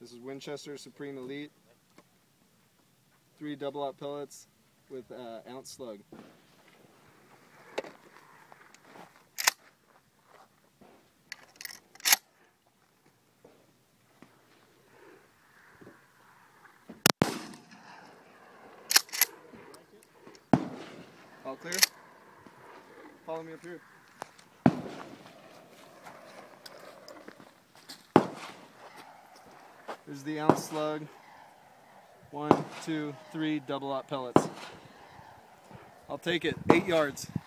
This is Winchester Supreme Elite. 3 double-aught pellets with ounce slug. All clear? Follow me up here. There's the ounce slug. 1, 2, 3 double-aught pellets. I'll take it. 8 yards.